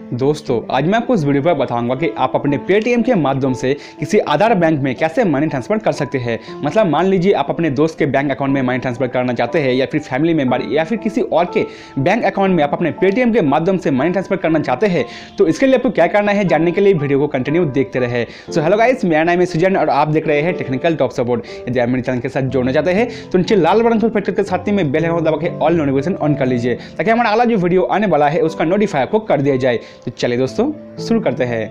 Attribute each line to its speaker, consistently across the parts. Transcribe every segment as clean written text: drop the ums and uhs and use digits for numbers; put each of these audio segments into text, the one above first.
Speaker 1: दोस्तों आज मैं आपको इस वीडियो पर बताऊंगा कि आप अपने पेटीएम के माध्यम से किसी अदर बैंक में कैसे मनी ट्रांसफर कर सकते हैं। मतलब मान लीजिए आप अपने दोस्त के बैंक अकाउंट में मनी ट्रांसफर करना चाहते हैं या फिर फैमिली मेंबर या फिर किसी और के बैंक अकाउंट में आप अपने पेटीएम के माध्यम से मनी ट्रांसफर करना चाहते हैं। तो इसके लिए आपको क्या करना है जानने के लिए वीडियो को कंटिन्यू देखते रहे। सो हेलो गाइस, मेरा नाम है सुजन और आप देख रहे हैं टेक्निकल टॉप सपोर्ट। यदि आप मेरे चैनल के साथ जोड़ना चाहते हैं तो नीचे लाल बटन को प्रेस करके साथ ही में बेल आइकन दबा के ऑल नोटिफिकेशन ऑन कर लीजिए ताकि हमारा अगला जो वीडियो आने वाला है उसका नोटिफाई आपको कर दिया जाए। तो चलिए दोस्तों शुरू करते हैं।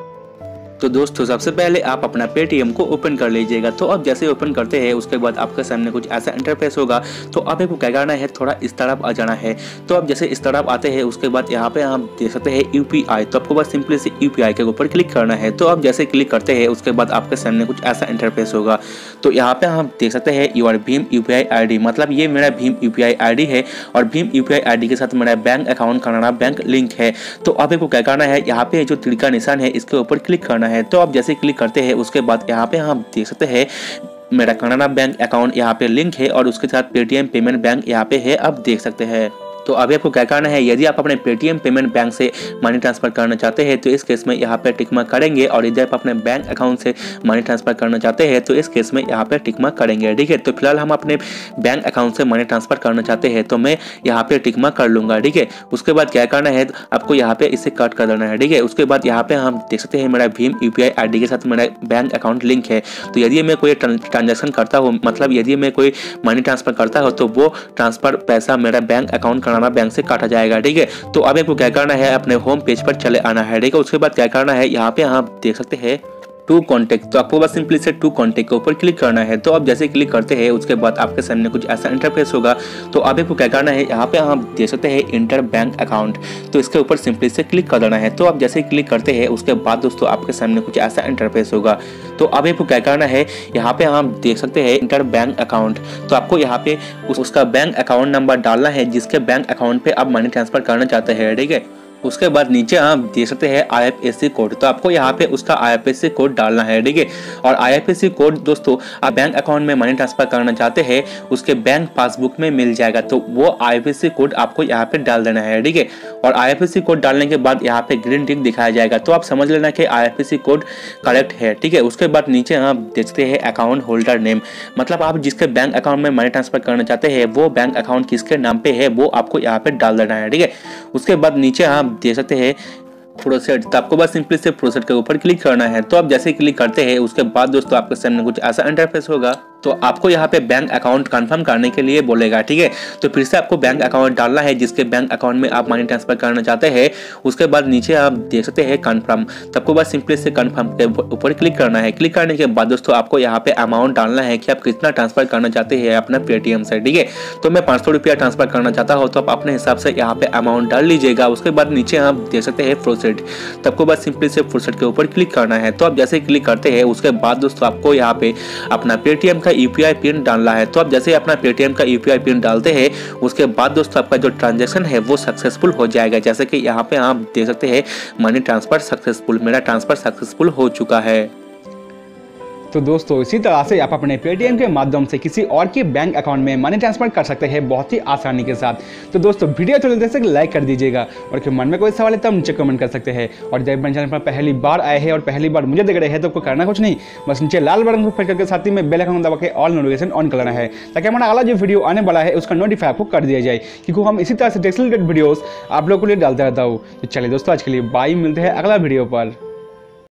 Speaker 2: तो दोस्तों सबसे पहले आप अपना पेटीएम को ओपन कर लीजिएगा। तो अब जैसे ओपन करते हैं उसके बाद आपके सामने कुछ ऐसा इंटरफेस होगा। तो आपको क्या करना है, थोड़ा इस तरफ आ जाना है। तो अब जैसे इस तरफ आते हैं उसके बाद यहाँ पे हम देख सकते हैं यूपीआई। तो आपको बस सिंपली से यूपीआई के ऊपर क्लिक करना है। तो अब जैसे क्लिक करते हैं उसके बाद आपके सामने कुछ ऐसा इंटरफेस होगा। तो यहाँ पे हम देख सकते हैं यूर भीम यूपीआई आईडी, मतलब ये मेरा भीम यूपीआई आईडी है और भीम यूपीआई आईडी के साथ मेरा bank account Canada bank link है। तो आपको क्या करना है, यहाँ पे जो तीर का निशान है इसके ऊपर क्लिक करना है। तो आप जैसे क्लिक करते हैं उसके बाद यहाँ पे हम देख सकते हैं मेरा कनाडा बैंक अकाउंट यहाँ पे लिंक है और उसके साथ पेटीएम पेमेंट बैंक यहाँ पे है, आप देख सकते हैं। तो अभी आपको क्या करना है, यदि आप अपने पेटीएम पेमेंट बैंक से मनी ट्रांसफर करना चाहते हैं तो इस केस में यहाँ पे टिक मार्क करेंगे, और यदि आप अपने बैंक अकाउंट से मनी ट्रांसफर करना चाहते हैं तो इस केस में यहाँ पे टिक मार्क करेंगे। ठीक है, तो फिलहाल हम अपने बैंक अकाउंट से मनी ट्रांसफर करना चाहते हैं तो मैं यहाँ पे टिक मार्क कर लूँगा। ठीक है, उसके बाद क्या करना है, आपको यहाँ पे इसे कट कर देना है। ठीक है, उसके बाद यहाँ पे हम देख सकते हैं मेरा भीम यूपीआई आईडी के साथ मेरा बैंक अकाउंट लिंक है। तो यदि मैं कोई ट्रांजेक्शन करता हूँ, मतलब यदि मैं कोई मनी ट्रांसफर करता हूँ तो वो ट्रांसफर पैसा मेरा बैंक अकाउंट कनाडा बैंक से काटा जाएगा। ठीक है, तो अब आपको क्या करना है, अपने होम पेज पर चले आना है। ठीक है, उसके बाद क्या करना है, यहाँ पे आप देख सकते हैं टू कॉन्टैक्ट। तो आपको बस सिंपली से टू कॉन्टैक्ट के ऊपर क्लिक करना है। तो अब जैसे क्लिक करते हैं उसके बाद आपके सामने कुछ ऐसा इंटरफेस होगा। तो आपको क्या करना है, यहाँ पे आप देख सकते हैं इंटर बैंक अकाउंट। तो इसके ऊपर सिंपली से क्लिक कर देना है। तो अब जैसे क्लिक करते हैं उसके बाद दोस्तों आपके सामने कुछ ऐसा इंटरफेस होगा। तो अब आपको क्या करना है, यहाँ पे आप देख सकते हैं इंटर बैंक अकाउंट। तो आपको यहाँ पे उसका बैंक अकाउंट नंबर डालना है जिसके बैंक अकाउंट पे आप मनी ट्रांसफर करना चाहते हैं। ठीक है, उसके बाद नीचे आप देख सकते हैं IFSC कोड। तो आपको यहाँ पे उसका IFSC कोड डालना है। ठीक है, और IFSC कोड दोस्तों आप बैंक अकाउंट में मनी ट्रांसफर करना चाहते हैं उसके बैंक पासबुक में मिल जाएगा। तो वो IFSC कोड आपको यहाँ पे डाल देना है। ठीक है, और IFSC कोड डालने के बाद यहाँ पे ग्रीन टिक दिखाया जाएगा। तो आप समझ लेना कि IFSC कोड करेक्ट है। ठीक है, उसके बाद नीचे आप देखते हैं अकाउंट होल्डर नेम, मतलब आप जिसके बैंक अकाउंट में मनी ट्रांसफर करना चाहते हैं वो बैंक अकाउंट किसके नाम पे है वो आपको यहाँ पे डाल देना है। ठीक है, उसके बाद नीचे आप देख सकते हैं प्रोसेड। तो आपको बस सिंपली से प्रोसेड के ऊपर क्लिक करना है। तो आप जैसे क्लिक करते हैं उसके बाद दोस्तों आपके सामने कुछ ऐसा इंटरफेस होगा। तो आपको यहाँ पे बैंक अकाउंट कंफर्म करने के लिए बोलेगा। ठीक है, तो फिर से आपको बैंक अकाउंट डालना है जिसके बैंक अकाउंट में आप मनी ट्रांसफर करना चाहते हैं। उसके बाद नीचे आप देख सकते हैं कंफर्म। तो आपको बस सिंपली से कंफर्म के ऊपर क्लिक करना है। क्लिक करने के बाद दोस्तों आपको यहाँ पे अमाउंट डालना है कि आप कितना ट्रांसफर करना चाहते हैं अपना पेटीएम से। ठीक है, तो मैं 500 रुपया ट्रांसफर करना चाहता हूँ तो आप अपने हिसाब से यहाँ पे अमाउंट डाल लीजिएगा। उसके बाद नीचे आप देख सकते हैं प्रोसेड। तो आपको बस सिंपली से प्रोसेड के ऊपर क्लिक करना है। तो आप जैसे क्लिक करते हैं उसके बाद दोस्तों आपको यहाँ पे अपना पेटीएम का यूपीआई पिन डालना है। तो आप जैसे अपना पेटीएम का यूपीआई पिन डालते हैं उसके बाद दोस्तों आपका जो ट्रांजैक्शन है वो सक्सेसफुल हो जाएगा। जैसे कि यहाँ पे आप देख सकते हैं मनी ट्रांसफर सक्सेसफुल, मेरा ट्रांसफर सक्सेसफुल हो चुका है।
Speaker 1: तो दोस्तों इसी तरह से आप अपने पेटीएम के माध्यम से किसी और के बैंक अकाउंट में मनी ट्रांसफर कर सकते हैं बहुत ही आसानी के साथ। तो दोस्तों वीडियो तो जल्दी से लाइक कर दीजिएगा और फिर मन में कोई सवाल है तो नीचे कमेंट कर सकते हैं। और जब मेरे चैनल पर पहली बार आए हैं और पहली बार मुझे देख रहे हैं तो आपको करना कुछ नहीं, बस नीचे लाल बटन को प्रेस करके साथ ही में बेल आइकन दबा के ऑल नोटिफिकेशन ऑन कर लेना है ताकि हमारा अगला जो वीडियो आने वाला है उसका नोटिफाई आपको कर दिया जाए, क्योंकि हम इसी तरह से टेक्निकल वीडियोस आप लोगों के लिए डालते रहता हूँ। तो चलिए दोस्तों आज के लिए बाय, मिलते हैं अगला वीडियो पर।